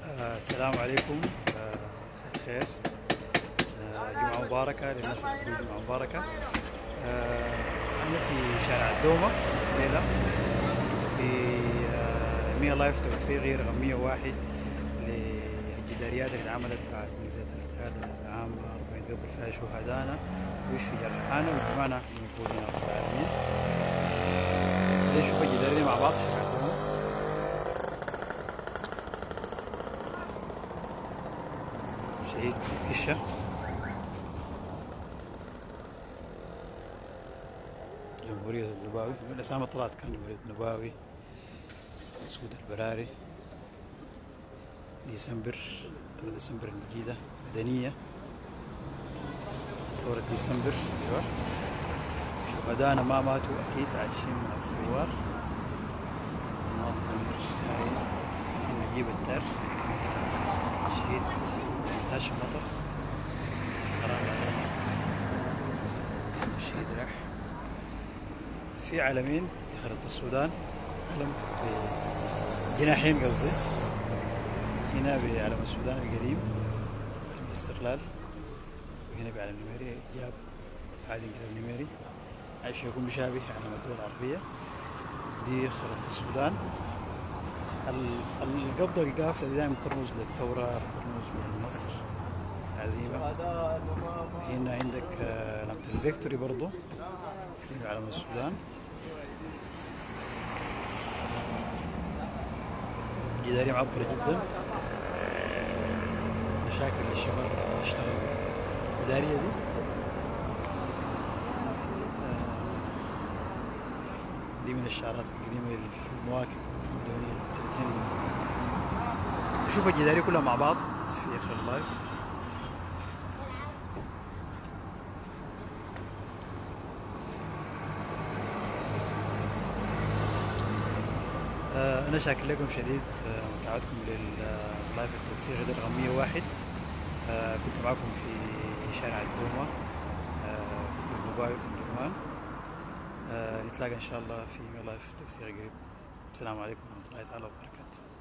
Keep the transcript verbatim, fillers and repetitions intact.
آه السلام عليكم. آه مساء الخير. آه جمعة مباركة للناس اللي بتقول جمعة مباركة. آه أنا في شارع الدومة الليلة في آه مية لايف توفيقي رقم مية وواحد للجداريات اللي اتعملت بعد نزلة القيادة العامة أربعين ذوب فيها شهدانا ويشفي جرحانا ويجمعنا المفروضين يا رب العالمين. نشوف الجدارية دي مع بعض في شارع الدومة. شهيد كشة، جمهورية النباوي من الأسامي طلعت كان جمهورية النباوي، سود البراري، ديسمبر، ثورة ديسمبر المجيدة، مدنية، ثورة ديسمبر. أيوة، شهدانا ما ماتوا أكيد عايشين مع الثوار. مواطن هاي في نجيب الدار، شهيد هاشم مطر، حرام الأهرامات، شهيد راح. في علمين لخريطة السودان، علم بجناحين قصدي، هنا بعلم السودان القديم علم الاستقلال، وهنا بعلم نميري جاب عادي كده نميري عشان يكون مشابه علم الدول العربية. دي خريطة السودان. القبضة القافلة دي دائما ترمز للثورة، ترمز للنصر، العزيمة. هنا عندك علامة الفيكتوري برضو هنا علم السودان. جدارية معبرة جدا، مشاكل للشباب يشتغلوا الجدارية دي. دي من الشعارات القديمة للمواكب المدنية ثلاثين. نشوف الجدارية كلها مع بعض في آخر اللايف. آه أنا شاكر لكم شديد آه متابعتكم لللايف التوثيقي ده رقم مية وواحد. آه كنت معكم في شارع الدومة آه في الموبايل في الجرمان. آه نتلاقى إن شاء الله في لايف توثيقي قريب. السلام عليكم ورحمة الله تعالى وبركاته.